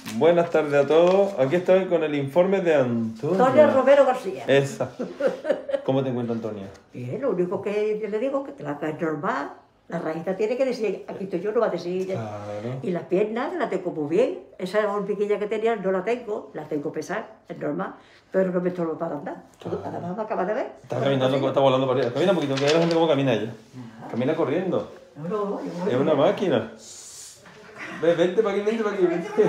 Buenas tardes a todos. Aquí estoy con el informe de Antonia. Antonia Romero García. Esa. ¿Cómo te encuentras, Antonia? Bien, lo único que yo le digo es que la cara es normal. La rajita tiene que decir, aquí estoy yo, no va a decir ella. Claro. Y las piernas la tengo muy bien. Esa hormiguilla que tenía no la tengo pesada, es normal. Pero no me estorbo para andar. Además me acabas de ver. Está caminando, está volando para arriba. Camina un poquito, que ve la gente cómo camina ella. Camina corriendo. No, Es una máquina. Vente para aquí, vente para aquí.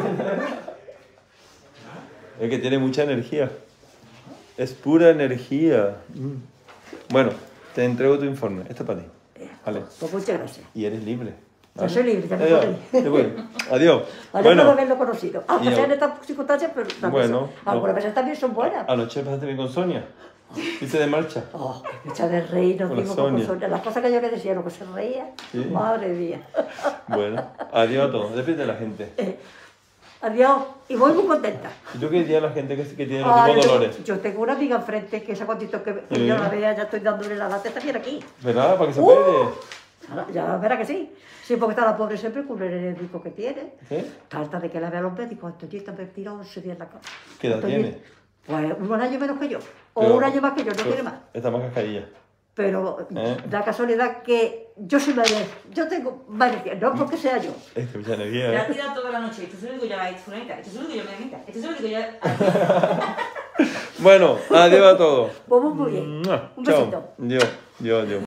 Es que tiene mucha energía. Es pura energía. Bueno, te entrego tu informe. Esto es para ti. Vale. Pues muchas gracias. Y eres libre. Ya soy libre, ya me puedo ir. Te voy. Adiós. Adiós por haberlo conocido. Aunque y sean estas circunstancias, pero bueno, algunas veces también son buenas. Anoche pasaste bien con Sonia. Hice de marcha. Oh, que me echa de reír, nos Con la digo Sonia. con Sonia. Las cosas que yo le decía, lo que se reía. Sí. Madre mía. Bueno, adiós a todos. Despide de la gente. Adiós. Y voy muy contenta. ¿Y tú qué dirías a la gente que tiene los Ah, mismos dolores? yo tengo una amiga enfrente que esa cuantito que Sí. yo la vea, ya estoy dándole la lata también aquí. ¿Verdad? Para que se puede. Ya verá que sí. Sí, porque está la pobre siempre con el enemigo que tiene. ¿Sí? Tarta de que la vea a los médicos. Antoñita me tiró 11 días en la cama. ¿Qué edad Antoñita, tiene? Pues unos años menos que yo. O Pero- un año más que yo, no tiene más. Está más cascarilla. Pero ¿Eh? da casualidad que yo soy más yo tengo más energía, no porque sea yo. Es que mucha Me ha energía, ¿eh? tirado toda la noche. Esto es lo único que ya va fulanita. Esto es lo único que yo me quita. Esto es lo único que ya. Bueno, adiós a todos. Pues muy bien. Mua. Un Chao. besito. Dios, Dios, Dios.